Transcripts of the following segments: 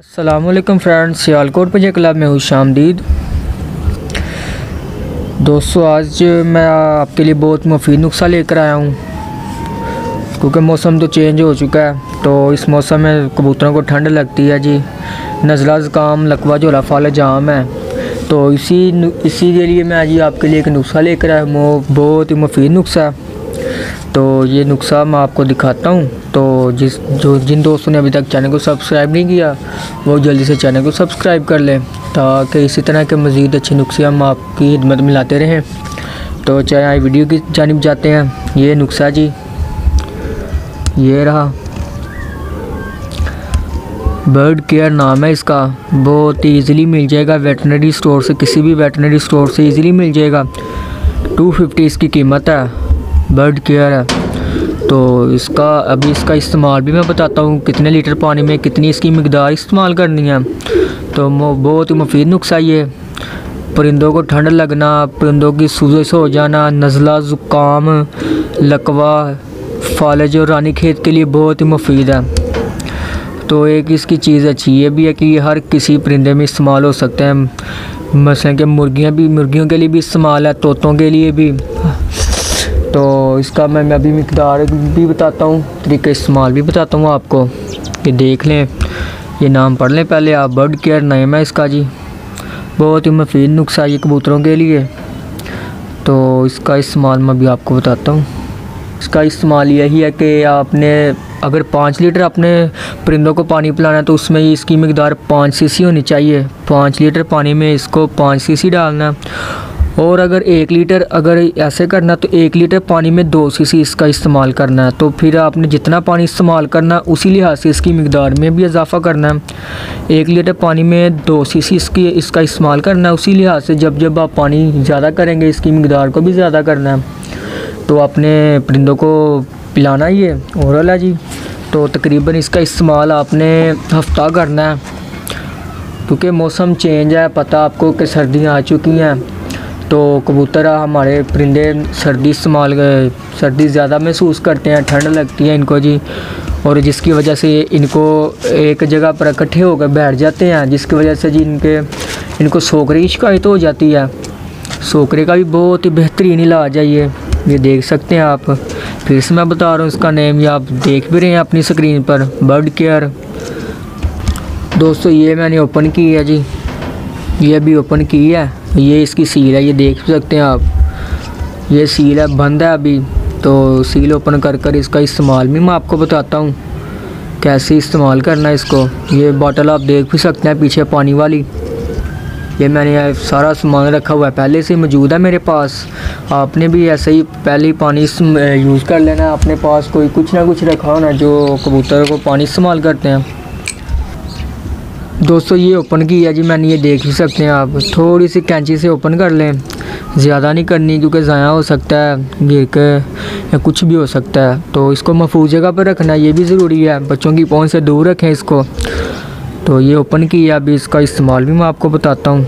अस्सलामुअलैकुम friends, Sialkot pigeon club में खुशामदीद। दोस्तों, आज मैं आपके लिए बहुत मुफीद नुस्खा लेकर आया हूँ क्योंकि मौसम तो चेंज हो चुका है। तो इस मौसम में कबूतरों को ठंड लगती है जी, नज़ला ज़ुकाम लकवा झोला फाल जाम है। तो इसी के लिए मैं जी आपके लिए एक नुस्खा लेकर आया हूँ, बहुत ही मुफीद नुस्खा है। तो ये नुस्खा मैं आपको दिखाता हूँ। तो जिन दोस्तों ने अभी तक चैनल को सब्सक्राइब नहीं किया वो जल्दी से चैनल को सब्सक्राइब कर लें ताकि इसी तरह के मज़ीद अच्छे नुस्खे हम आपकी खिदमत में लाते रहें। तो चाहे आए वीडियो की जानिब जाते हैं। ये नुस्खा जी, ये रहा, बर्ड केयर नाम है इसका। बहुत ही ईज़िली मिल जाएगा वेटनरी स्टोर से, किसी भी वेटनरी स्टोर से ईज़िली मिल जाएगा। 250 इसकी कीमत है, बर्ड केयर है। तो इसका इस्तेमाल भी मैं बताता हूँ, कितने लीटर पानी में कितनी इसकी मिकदार इस्तेमाल करनी है। तो बहुत ही मुफीद नुस्खा ये। परिंदों को ठंड लगना, परिंदों की सूजश हो जाना, नज़ला ज़ुकाम लकवा फालज और रानीखेत के लिए बहुत ही मुफीद है। तो एक इसकी चीज़ अच्छी ये भी है कि ये हर किसी परिंदे में इस्तेमाल हो सकते हैं। मसलन कि मुर्गियों के लिए भी इस्तेमाल है, तोतों के लिए भी। तो इसका मैं अभी मिकदार भी बताता हूँ, तरीका इस्तेमाल भी बताता हूँ आपको। ये देख लें, ये नाम पढ़ लें पहले आप, बर्ड केयर नाम है इसका जी। बहुत ही मुफीद नुस्खा ये कबूतरों के लिए। तो इसका इस्तेमाल मैं भी आपको बताता हूँ। इसका इस्तेमाल यही है कि आपने अगर 5 लीटर अपने परिंदों को पानी पिलाना है तो उसमें इसकी मिकदार 5 सीसी होनी चाहिए। 5 लीटर पानी में इसको 5 सीसी डालना है। और अगर 1 लीटर अगर ऐसे करना तो 1 लीटर पानी में 2 सीसी इसका इस्तेमाल करना है। तो फिर आपने जितना पानी इस्तेमाल करना उसी लिहाज से इसकी मिकदार में भी इजाफ़ा करना है। 1 लीटर पानी में 2 सीसी इसका इस्तेमाल करना है। उसी लिहाज से जब आप पानी ज़्यादा करेंगे इसकी मिकदार को भी ज़्यादा करना है। तो अपने परिंदों को पिलाना ये ओरल है जी। तो तकरीबन इसका इस्तेमाल आपने हफ्ता करना है क्योंकि मौसम चेंज है, पता आपको कि सर्दियाँ आ चुकी हैं। तो कबूतर हमारे परिंदे सर्दी ज़्यादा महसूस करते हैं, ठंड लगती है इनको जी। और जिसकी वजह से इनको एक जगह पर इकट्ठे होकर बैठ जाते हैं, जिसकी वजह से जी इनको सोकरे की शिकायत हो जाती है। सोकरे का भी बहुत ही बेहतरीन इलाज है ये देख सकते हैं आप। फिर से मैं बता रहा हूँ इसका नेम, ये आप देख भी रहे हैं अपनी स्क्रीन पर, बर्ड केयर। दोस्तों, ये मैंने ओपन की है जी, ये भी ओपन की है। ये इसकी सील है, ये देख सकते हैं आप। ये सील है, बंद है अभी। तो सील ओपन कर इसका इस्तेमाल भी मैं आपको बताता हूँ कैसे इस्तेमाल करना है इसको। ये बोतल आप देख भी सकते हैं पीछे पानी वाली। ये मैंने सारा सामान रखा हुआ है, पहले से मौजूद है मेरे पास। आपने भी ऐसे ही पहले ही पानी यूज़ कर लेना है। अपने पास कोई कुछ ना कुछ रखा होना जो कबूतर को पानी इस्तेमाल करते हैं। दोस्तों, ये ओपन की है जी मैंने, ये देख ही सकते हैं आप। थोड़ी सी कैंची से ओपन कर लें, ज़्यादा नहीं करनी क्योंकि ज़ाया हो सकता है गिर के या कुछ भी हो सकता है। तो इसको महफूज जगह पर रखना ये भी ज़रूरी है, बच्चों की पहुंच से दूर रखें इसको। तो ये ओपन की है, अभी इसका इस्तेमाल भी मैं आपको बताता हूँ।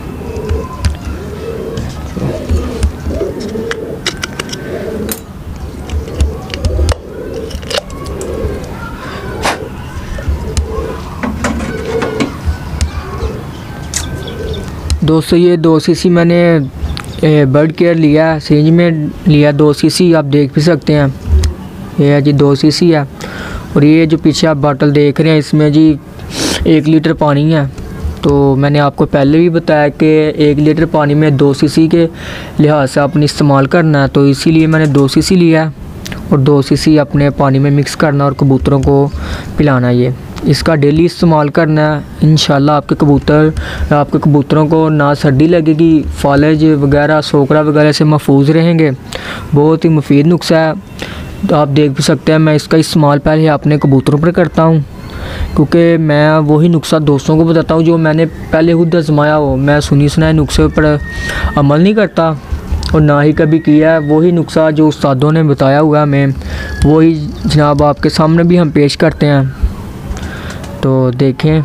दोस्तों, ये 2 सीसी मैंने बर्ड केयर लिया है, सिरिंज में लिया 2 सीसी, आप देख भी सकते हैं। ये है जी 2 सीसी है। और ये जो पीछे आप बोतल देख रहे हैं इसमें जी 1 लीटर पानी है। तो मैंने आपको पहले भी बताया कि 1 लीटर पानी में 2 सीसी के लिहाज से आपने इस्तेमाल करना है। तो इसीलिए मैंने 2 सीसी लिया है और 2 सीसी अपने पानी में मिक्स करना और कबूतरों को पिलाना। ये इसका डेली इस्तेमाल करना है। इंशाल्लाह आपके कबूतरों को ना सर्दी लगेगी, फालज वगैरह सोकरा वगैरह से महफूज रहेंगे। बहुत ही मुफीद नुस्खा है। तो आप देख भी सकते हैं मैं इसका इस्तेमाल पहले अपने कबूतरों पर करता हूँ क्योंकि मैं वही नुस्खा दोस्तों को बताता हूँ जो मैंने पहले खुद आजमाया हो। मैं सुनी सुनाए नुस्खे पर अमल नहीं करता और ना ही कभी किया है। वही नुस्खा जो उस्तादों ने बताया हुआ हमें, वही जनाब आपके सामने भी हम पेश करते हैं। तो देखें,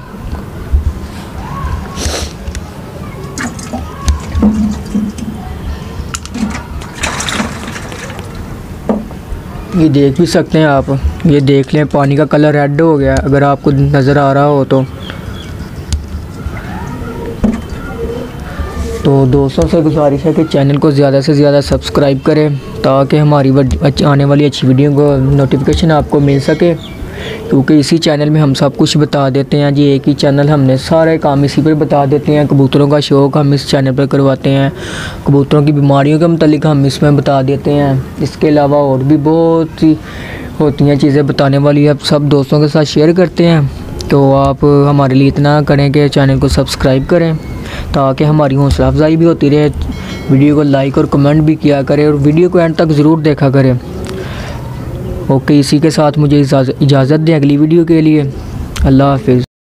ये देख भी सकते हैं आप। ये देख लें, पानी का कलर रेड हो गया अगर आपको नज़र आ रहा हो तो। तो दोस्तों से गुजारिश है कि चैनल को ज़्यादा से ज़्यादा सब्सक्राइब करें ताकि हमारी आने वाली अच्छी वीडियो को नोटिफिकेशन आपको मिल सके, क्योंकि इसी चैनल में हम सब कुछ बता देते हैं जी। एक ही चैनल, हमने सारे काम इसी पर बता देते हैं। कबूतरों का शौक़ हम इस चैनल पर करवाते हैं, कबूतरों की बीमारियों के मतलब हम इसमें बता देते हैं। इसके अलावा और भी बहुत सी होती हैं चीज़ें बताने वाली, अब सब दोस्तों के साथ शेयर करते हैं। तो आप हमारे लिए इतना करें कि चैनल को सब्सक्राइब करें ताकि हमारी हौसला अफजाई भी होती रहे। वीडियो को लाइक और कमेंट भी किया करें और वीडियो को एंड तक ज़रूर देखा करें। ओके, इसी के साथ मुझे इजाज़त दें अगली वीडियो के लिए। अल्लाह हाफिज़।